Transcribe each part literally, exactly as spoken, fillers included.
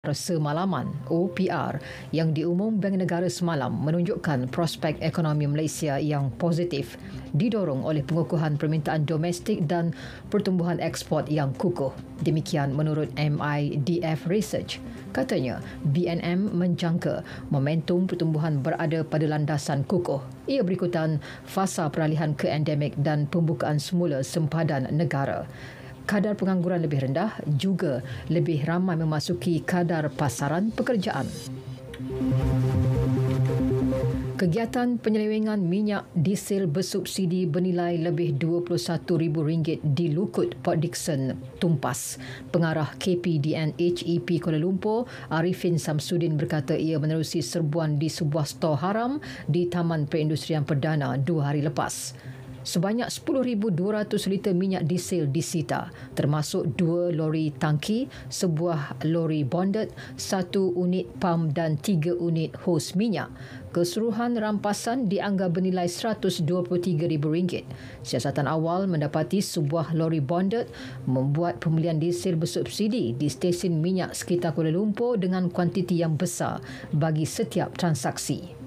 Semalaman O P R yang diumum Bank Negara semalam menunjukkan prospek ekonomi Malaysia yang positif didorong oleh pengukuhan permintaan domestik dan pertumbuhan ekspor yang kukuh. Demikian menurut M I D F Research. Katanya, B N M menjangka momentum pertumbuhan berada pada landasan kukuh. Ia berikutan fasa peralihan ke endemik dan pembukaan semula sempadan negara. Kadar pengangguran lebih rendah juga lebih ramai memasuki kadar pasaran pekerjaan. Kegiatan penyelewengan minyak diesel bersubsidi bernilai lebih dua puluh satu ribu ringgit di Lukut, Port Dickson tumpas. Pengarah K P D N H E P Kuala Lumpur, Arifin Samsudin berkata ia menerusi serbuan di sebuah stor haram di Taman Perindustrian Perdana dua hari lepas. Sebanyak sepuluh ribu dua ratus liter minyak diesel disita, termasuk dua lori tangki, sebuah lori bonded, satu unit pam dan tiga unit hos minyak. Keseluruhan rampasan dianggap bernilai seratus dua puluh tiga ribu ringgit. Siasatan awal mendapati sebuah lori bonded membuat pembelian diesel bersubsidi di stesen minyak sekitar Kuala Lumpur dengan kuantiti yang besar bagi setiap transaksi.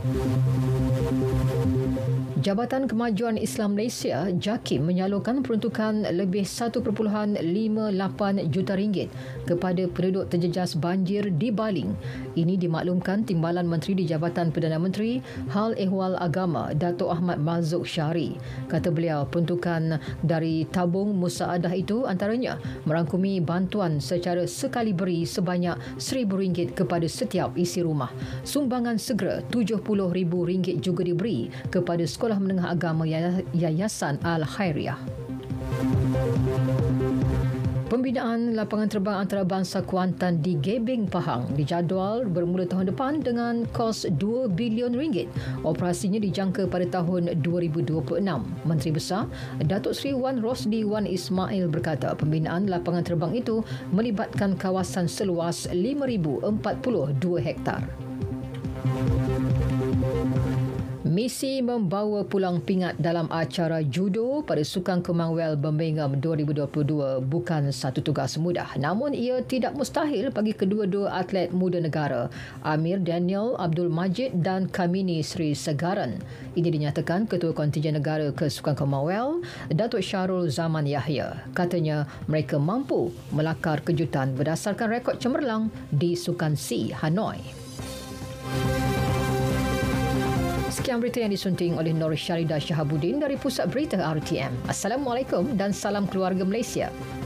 Jabatan Kemajuan Islam Malaysia JAKIM menyalurkan peruntukan lebih satu perpuluhan lima lapan juta ringgit kepada penduduk terjejas banjir di Baling. Ini dimaklumkan Timbalan Menteri di Jabatan Perdana Menteri Hal Ehwal Agama Datuk Ahmad Marzuk Syari. Kata beliau, peruntukan dari tabung musaadah itu antaranya merangkumi bantuan secara sekali beri sebanyak seribu ringgit kepada setiap isi rumah. Sumbangan segera tujuh puluh ribu ringgit juga diberi kepada sekolah Sekolah Menengah Agama Yayasan Al-Khairiyah. Pembinaan lapangan terbang antarabangsa Kuantan di Gebeng, Pahang dijadual bermula tahun depan dengan kos dua bilion ringgit. Operasinya dijangka pada tahun dua ribu dua puluh enam. Menteri Besar Datuk Seri Wan Rosdi Wan Ismail berkata pembinaan lapangan terbang itu melibatkan kawasan seluas lima ribu empat puluh dua hektar. Misi membawa pulang pingat dalam acara judo pada Sukan Commonwealth Birmingham dua ribu dua puluh dua bukan satu tugas mudah. Namun ia tidak mustahil bagi kedua-dua atlet muda negara, Amir Daniel Abdul Majid dan Kamini Sri Segaran. Ini dinyatakan Ketua Kontijen Negara ke Sukan Commonwealth, Datuk Syarul Zaman Yahya. Katanya mereka mampu melakar kejutan berdasarkan rekod cemerlang di Sukan C Hanoi. Sekian berita yang disunting oleh Nur Syarida Shahabuddin dari Pusat Berita R T M. Assalamualaikum dan salam keluarga Malaysia.